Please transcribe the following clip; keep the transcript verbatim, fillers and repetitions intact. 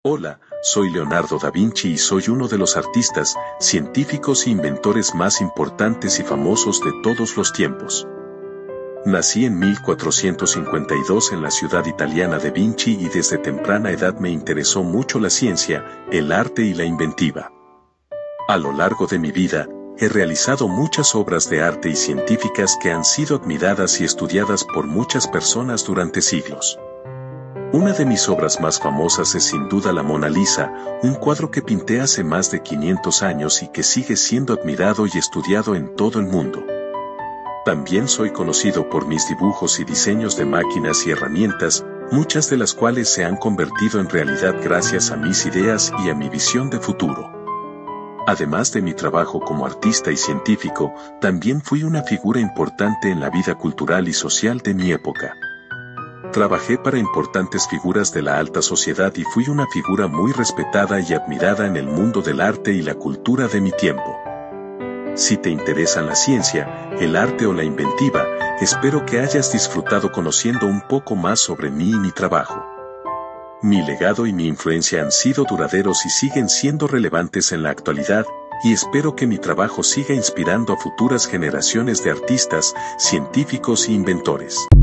Hola, soy Leonardo da Vinci y soy uno de los artistas, científicos e inventores más importantes y famosos de todos los tiempos. Nací en mil cuatrocientos cincuenta y dos en la ciudad italiana de Vinci y desde temprana edad me interesó mucho la ciencia, el arte y la inventiva. A lo largo de mi vida, he realizado muchas obras de arte y científicas que han sido admiradas y estudiadas por muchas personas durante siglos. Una de mis obras más famosas es sin duda la Mona Lisa, un cuadro que pinté hace más de quinientos años y que sigue siendo admirado y estudiado en todo el mundo. También soy conocido por mis dibujos y diseños de máquinas y herramientas, muchas de las cuales se han convertido en realidad gracias a mis ideas y a mi visión de futuro. Además de mi trabajo como artista y científico, también fui una figura importante en la vida cultural y social de mi época. Trabajé para importantes figuras de la alta sociedad y fui una figura muy respetada y admirada en el mundo del arte y la cultura de mi tiempo. Si te interesan la ciencia, el arte o la inventiva, espero que hayas disfrutado conociendo un poco más sobre mí y mi trabajo. Mi legado y mi influencia han sido duraderos y siguen siendo relevantes en la actualidad, y espero que mi trabajo siga inspirando a futuras generaciones de artistas, científicos e inventores.